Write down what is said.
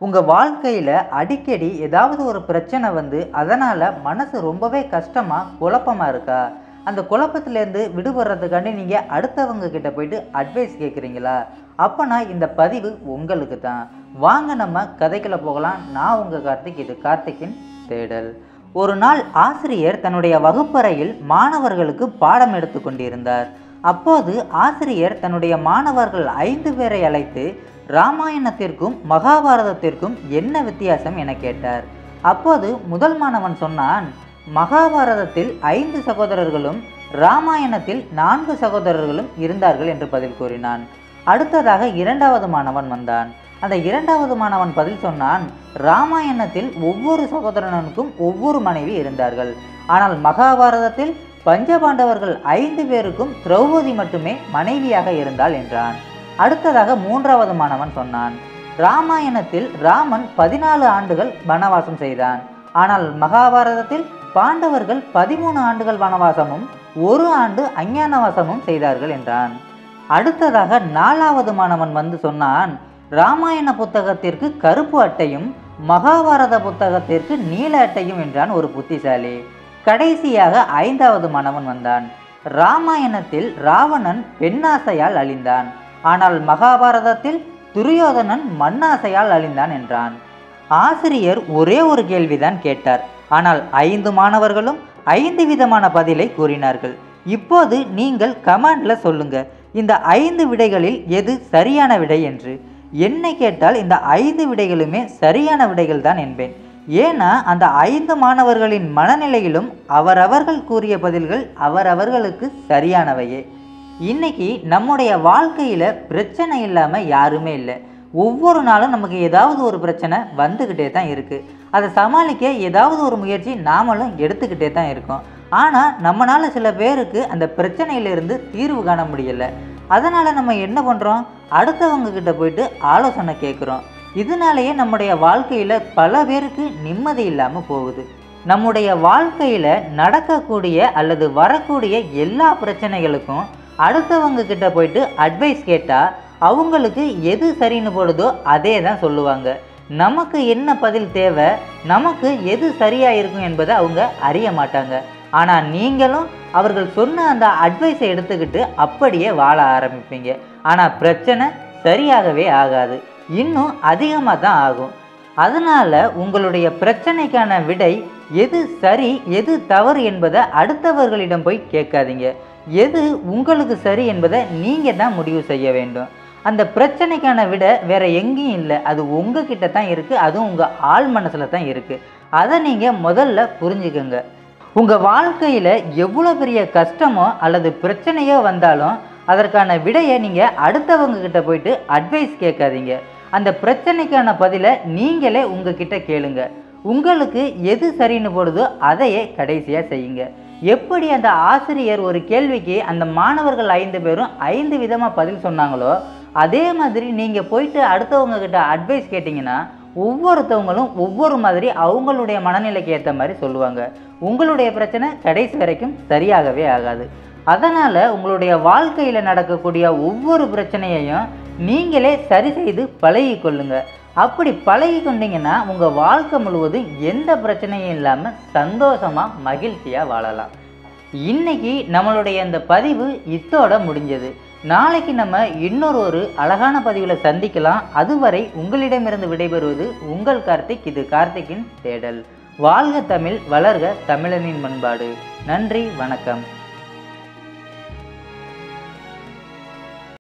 உங்கள் வாழ்க்கையில் அடிக்கடி ஏதாவது ஒரு பிரச்சனை வந்து அதனால் மனசு ரொம்பவே கஷ்டமாக குழப்பமாக இருக்கா? அந்த குழப்பத்திலேருந்து விடுபடுறதுக்காண்டி நீங்கள் அடுத்தவங்க கிட்ட போயிட்டு அட்வைஸ் கேட்குறீங்களா? அப்போனா இந்த பதிவு உங்களுக்கு தான். வாங்க நம்ம கதைக்குள்ள போகலாம். நான் உங்கள் கார்த்திக், இது கார்த்திக்கின் தேடல். ஒரு நாள் ஆசிரியர் தன்னுடைய வகுப்பறையில் மாணவர்களுக்கு பாடம் எடுத்து கொண்டிருந்தார். அப்போது ஆசிரியர் தன்னுடைய மாணவர்கள் 5 பேரை அழைத்து ராமாயணத்திற்கும் மகாபாரதத்திற்கும் என்ன வித்தியாசம் என கேட்டார். அப்போது முதல் மாணவன் சொன்னான், மகாபாரதத்தில் 5 சகோதரர்களும் ராமாயணத்தில் 4 சகோதரர்களும் இருந்தார்கள் என்று பதில் கூறினான். அடுத்ததாக 2வது மாணவன் வந்தான். அந்த 2வது மாணவன் பதில் சொன்னான், ராமாயணத்தில் ஒவ்வொரு சகோதரனுக்கும் ஒவ்வொரு மனைவி இருந்தார்கள். ஆனால் மகாபாரதத்தில் பஞ்சபாண்டவர்கள் 5 பேருக்கும் திரௌபதி மட்டுமே மனைவியாக இருந்தாள் என்றான். அடுத்ததாக 3வது மாணவன் சொன்னான், ராமாயணத்தில் ராமன் 14 ஆண்டுகள் வனவாசம் செய்தான். ஆனால் மகாபாரதத்தில் பாண்டவர்கள் 13 ஆண்டுகள் வனவாசமும் 1 ஆண்டு அஞ்ஞானவாசமும் செய்தார்கள் என்றான். அடுத்ததாக 4வது மாணவன் வந்து சொன்னான், ராமாயண புத்தகத்திற்கு கருப்பு அட்டையும் மகாபாரத புத்தகத்திற்கு நீல அட்டையும் என்றான் ஒரு புத்திசாலி. கடைசியாக 5வது மாணவன் வந்தான். ராமாயணத்தில் ராவணன் பெண்ணாசையால் அழிந்தான். ஆனால் மகாபாரதத்தில் துரியோதனன் மண்ணாசையால் அழிந்தான் என்றான். ஆசிரியர் ஒரே ஒரு கேள்விதான் கேட்டார். ஆனால் 5 மாணவர்களும் 5 விதமான பதிலை கூறினார்கள். இப்போது நீங்கள் கமெண்ட்ல சொல்லுங்க, இந்த 5 விடைகளில் எது சரியான விடை என்று. என்னை கேட்டால் இந்த 5 விடைகளுமே சரியான விடைகள் தான் என்பேன். ஏன்னா அந்த 5 மாணவர்களின் மனநிலையிலும் அவரவர்கள் கூறிய பதில்கள் அவரவர்களுக்கு சரியானவையே. இன்னைக்கு நம்முடைய வாழ்க்கையில் பிரச்சனை இல்லாமல் யாருமே இல்லை. ஒவ்வொரு நாளும் நமக்கு ஏதாவது ஒரு பிரச்சனை வந்துக்கிட்டே தான் இருக்குது. அதை சமாளிக்க ஏதாவது ஒரு முயற்சி நாமளும் எடுத்துக்கிட்டே தான் இருக்கோம். ஆனால் நம்மளால் சில பேருக்கு அந்த பிரச்சனையிலிருந்து தீர்வு காண முடியலை. அதனால் நம்ம என்ன பண்ணுறோம், அடுத்தவங்க கிட்ட போயிட்டு ஆலோசனை கேட்குறோம். இதனாலேயே நம்முடைய வாழ்க்கையில் பல பேருக்கு நிம்மதி இல்லாமல் போகுது. நம்முடைய வாழ்க்கையில் நடக்கக்கூடிய அல்லது வரக்கூடிய எல்லா பிரச்சனைகளுக்கும் அடுத்தவங்க கிட்ட போயிட்டு அட்வைஸ் கேட்டால் அவங்களுக்கு எது சரின்னு போடுதோ அதே தான் சொல்லுவாங்க. நமக்கு என்ன பதில் தேவை, நமக்கு எது சரியாக இருக்கும் என்பதை அவங்க அறிய மாட்டாங்க. ஆனால் நீங்களும் அவர்கள் சொன்ன அந்த அட்வைஸை எடுத்துக்கிட்டு அப்படியே வாழ ஆரம்பிப்பீங்க. ஆனால் பிரச்சனை சரியாகவே ஆகாது, இன்னும் அதிகமாக தான் ஆகும். அதனால் உங்களுடைய பிரச்சனைக்கான விடை எது சரி எது தவறு என்பதை அடுத்தவர்களிடம் போய் கேட்காதீங்க. எது உங்களுக்கு சரி என்பதை நீங்கள் தான் முடிவு செய்ய வேண்டும். அந்த பிரச்சனைக்கான விட வேற எங்கேயும் இல்லை, அது உங்ககிட்ட தான் இருக்குது. அதுவும் உங்கள் ஆள் மனசில் தான் இருக்குது. அதை நீங்கள் முதல்ல புரிஞ்சுக்கோங்க. உங்கள் வாழ்க்கையில் எவ்வளோ பெரிய கஷ்டமோ அல்லது பிரச்சனையோ வந்தாலும் அதற்கான விடையை நீங்கள் அடுத்தவங்க கிட்ட போயிட்டு அட்வைஸ் கேட்காதீங்க. அந்த பிரச்சனைக்கான பதிலை நீங்களே உங்ககிட்ட கேளுங்க. உங்களுக்கு எது சரின்னு போடுதோ அதையே கடைசியாக செய்யுங்க. எப்படி அந்த ஆசிரியர் ஒரு கேள்விக்கு அந்த மாணவர்கள் 5 பேரும் 5 விதமாக பதில் சொன்னாங்களோ அதே மாதிரி நீங்கள் போயிட்டு அடுத்தவங்க கிட்ட அட்வைஸ் கேட்டிங்கன்னா ஒவ்வொருத்தவங்களும் ஒவ்வொரு மாதிரி அவங்களுடைய மனநிலைக்கு ஏற்ற மாதிரி சொல்லுவாங்க. உங்களுடைய பிரச்சனை கடைசி வரைக்கும் சரியாகவே ஆகாது. அதனால் உங்களுடைய வாழ்க்கையில் நடக்கக்கூடிய ஒவ்வொரு பிரச்சனையையும் நீங்களே சரி செய்து பழகி கொள்ளுங்க. அப்படி பழகி கொண்டீங்கன்னா உங்கள் வாழ்க்கை முழுவதும் எந்த பிரச்சனையும் இல்லாமல் சந்தோஷமாக மகிழ்ச்சியாக வாழலாம். இன்னைக்கு நம்மளுடைய அந்த பதிவு இத்தோட முடிஞ்சது. நாளைக்கு நம்ம இன்னொரு அழகான பதிவில் சந்திக்கலாம். அதுவரை உங்களிடமிருந்து விடைபெறுவது உங்கள் கார்த்திக், இது கார்த்திக்கின் தேடல். வாழ்க தமிழ், வளர்க தமிழனின் பண்பாடு. நன்றி, வணக்கம்.